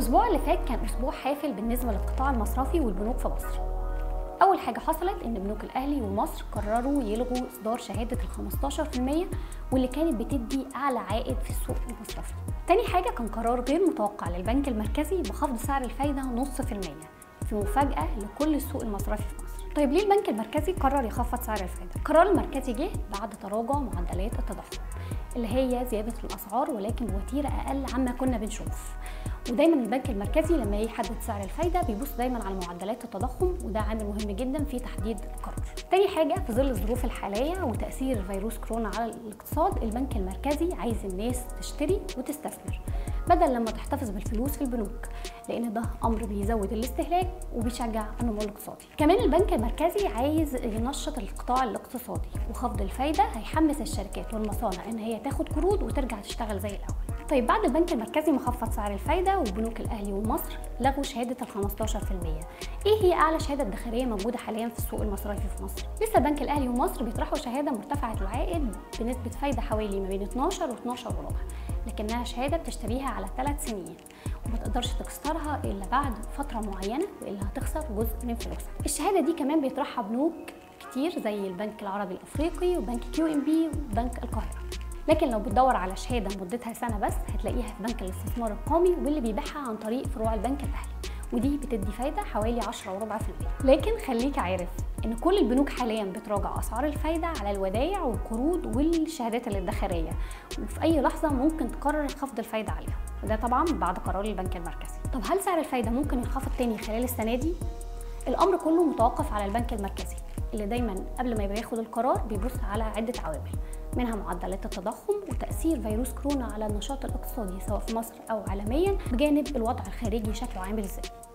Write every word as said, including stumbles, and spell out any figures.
الأسبوع اللي فات كان أسبوع حافل بالنسبة للقطاع المصرفي والبنوك في مصر. أول حاجة حصلت إن بنوك الأهلي ومصر قرروا يلغوا إصدار شهادة ال خمستاشر في المية واللي كانت بتدي أعلى عائد في السوق المصرفي. تاني حاجة كان قرار غير متوقع للبنك المركزي بخفض سعر الفايدة نص في المية في مفاجأة لكل السوق المصرفي في مصر. طيب ليه البنك المركزي قرر يخفض سعر الفايدة؟ القرار المركزي جه بعد تراجع معدلات التضخم اللي هي زيادة الأسعار ولكن بوتيرة أقل عما كنا بنشوف. ودايما البنك المركزي لما يحدد سعر الفايده بيبص دايما على معدلات التضخم وده عامل مهم جدا في تحديد القرار. تاني حاجه في ظل الظروف الحاليه وتاثير فيروس كورونا على الاقتصاد البنك المركزي عايز الناس تشتري وتستثمر بدل لما تحتفظ بالفلوس في البنوك لان ده امر بيزود الاستهلاك وبيشجع النمو الاقتصادي. كمان البنك المركزي عايز ينشط القطاع الاقتصادي وخفض الفايده هيحمس الشركات والمصانع ان هي تاخد قروض وترجع تشتغل زي الاول. طيب بعد البنك المركزي ما خفض سعر الفايده وبنوك الاهلي ومصر لغوا شهاده ال خمستاشر في المية. ايه هي اعلى شهاده ادخاريه موجوده حاليا في السوق المصرفي في مصر؟ لسه البنك الاهلي ومصر بيطرحوا شهاده مرتفعه العائد بنسبه فايده حوالي ما بين اتناشر و اتناشر وربع، لكنها شهاده بتشتريها على ثلاث سنين وما تقدرش تكسرها الا بعد فتره معينه والا هتخسر جزء من فلوسها. الشهاده دي كمان بيطرحها بنوك كتير زي البنك العربي الافريقي وبنك كيو ام بي وبنك القاهره. لكن لو بتدور على شهاده مدتها سنه بس هتلاقيها في بنك الاستثمار القومي واللي بيبيعها عن طريق فروع البنك الاهلي ودي بتدي فايده حوالي عشرة وربع في المية. لكن خليك عارف ان كل البنوك حاليا بتراجع اسعار الفايده على الودائع والقروض والشهادات الادخاريه وفي اي لحظه ممكن تقرر خفض الفايده عليها وده طبعا بعد قرار البنك المركزي. طب هل سعر الفايده ممكن ينخفض تاني خلال السنه دي؟ الامر كله متوقف على البنك المركزي اللي دايما قبل ما ياخد القرار بيبص على عده عوامل منها معدلات التضخم وتأثير فيروس كورونا على النشاط الاقتصادي سواء في مصر أو عالميا بجانب الوضع الخارجي شكله عامل ازاي.